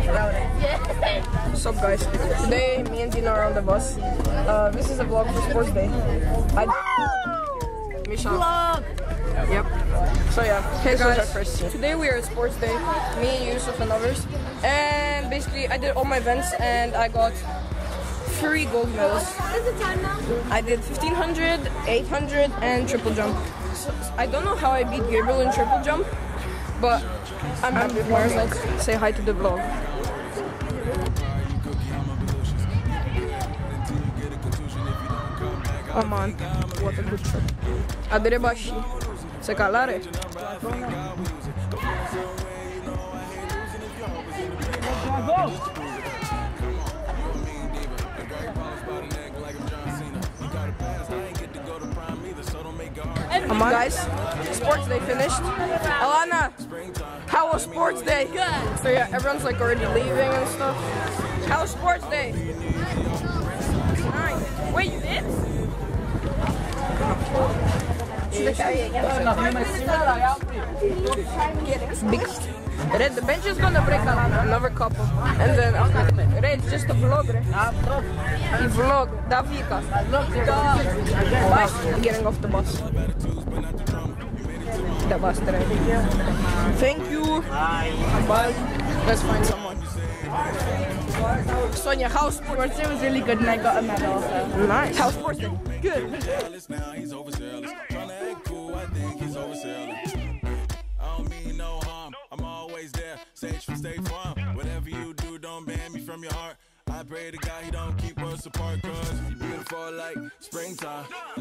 What's up, guys? Today, me and Dina are on the bus. This is a vlog for Sports Day. Misha. Vlog! Yep. So yeah, hey guys, today we are at Sports Day. Me, Yusuf and others. And basically, I did all my events and I got 3 gold medals. What is the time now? I did 1500, 800 and triple jump. So, I don't know how I beat Gabriel in triple jump, but I'm happy with my results. Say hi to the vlog. Oh man, what a good trip. Adrebashi. Se calare? Come on, guys. Sports Day finished. Alana, how was Sports Day? Good. So yeah, everyone's like already leaving and stuff. How was Sports Day? Nice. Wait, you did? Big. Red, the bench is gonna break another couple. And then, Red, just a vlog, Red. The vlog, Davika. Getting off the bus. The bus today. Thank you. Bye. Let's find someone. Sonia, how's sports? It was really good and I got a medal. So. Nice. How's sports? Good. Whatever you do, don't ban me from your heart. I pray to God he don't keep us apart, cause you're beautiful like springtime.